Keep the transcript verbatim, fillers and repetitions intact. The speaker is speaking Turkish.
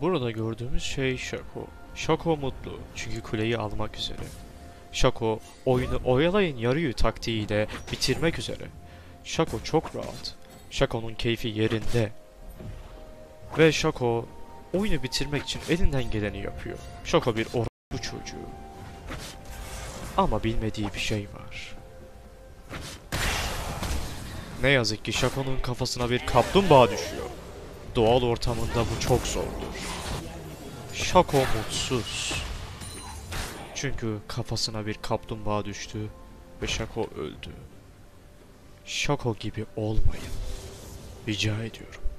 Burada gördüğümüz şey Shaco. Shaco mutlu çünkü kuleyi almak üzere. Shaco oyunu oyalayın yarıyı taktiğiyle bitirmek üzere. Shaco çok rahat. Shaco'nun keyfi yerinde. Ve Shaco oyunu bitirmek için elinden geleni yapıyor. Shaco bir orospu çocuğu. Ama bilmediği bir şey var. Ne yazık ki Shaco'nun kafasına bir kaplumbağa düşüyor. Doğal ortamında bu çok zordur. Shaco mutsuz. Çünkü kafasına bir kaplumbağa düştü ve Shaco öldü. Shaco gibi olmayın. Rica ediyorum.